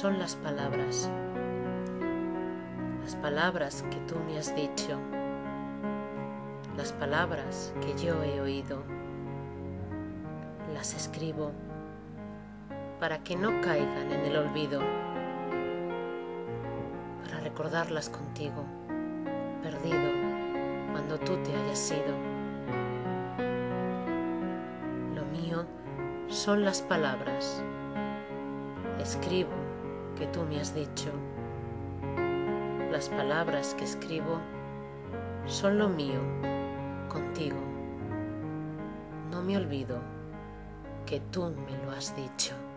son las palabras que tú me has dicho, las palabras que yo he oído. Las escribo para que no caigan en el olvido, para recordarlas contigo, perdido cuando tú te hayas ido. Lo mío son las palabras, escribo que tú me has dicho. Las palabras que escribo son lo mío contigo. No me olvido que tú me lo has dicho.